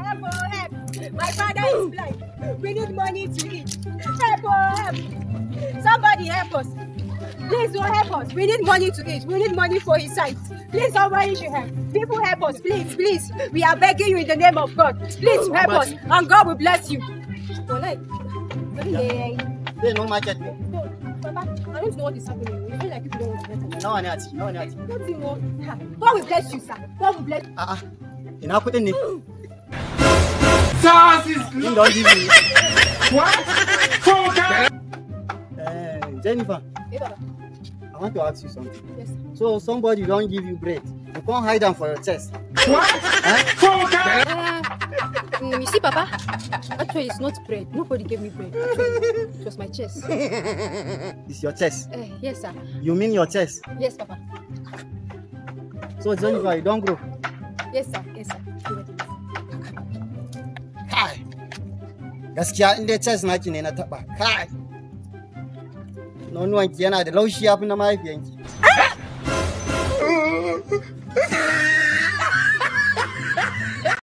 Help, oh, help. My father is blind. We need money to eat. Help, oh, help. Somebody help us. Please don't help us. We need money to eat. We need money for his sight. Please, somebody should help. People help us. Please, please. We are begging you in the name of God. Please help us. And God will bless you. They no market. Papa, I don't know what is happening. You feel like people don't want to help us. No one else. Don't you know? God will bless you, sir. God will bless you. Ina kudin ne? SARS is Kin don't give me. what? Jennifer, Hey, Baba. I want to ask you something. Yes, sir. So somebody don't give you bread. You can't hide them for your chest. What? You see, Papa, actually, it's not bread. Nobody gave me bread. Actually, it was my chest. It's your chest. Yes, sir. You mean your chest? Yes, Papa. So Jennifer, you don't grow. Yes, sir. Yes, sir. Kai. Gaskiya in dai chest naki ne na taba. Kai. Nonuwanki yana da laushi yafi na mahaifiyanki.